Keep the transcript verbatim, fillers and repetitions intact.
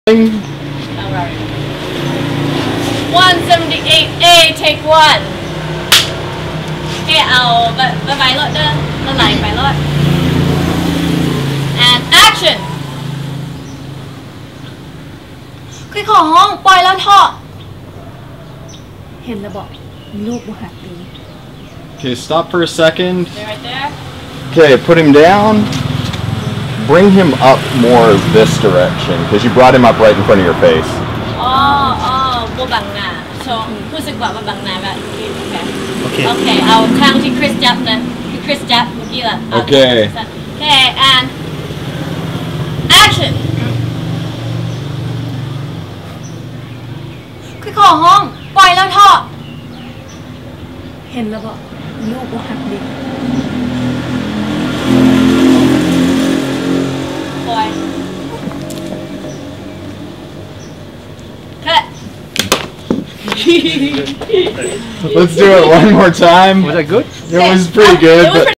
Alright. one seventy-eight A take one โอเคเอาไปไปไปรถเด้อละไหลไปรถ and action คือของห้องปล่อยแล้วเถอะเห็นแล้วบอกลูกบุหักดี Okay, stop for a second. Stay right there. Okay, put him down. Bring him up more this direction, because you brought him up right in front of your face. อ๋ออ๋อบัวบังหน้าโชว์รู้สึกว่าบัวบังหน้าแบบโอเคโอเคโอเคเอาทางที่คริสจับนะที่คริสจับเมื่อกี้ล่ะโอเคโอเค and action คือขอห้องปล่อยแล้วเถอะเห็นแล้วบอกลูกว่าหักดิปล่อยcut Let's do it one more time. Was that good? It was pretty good. But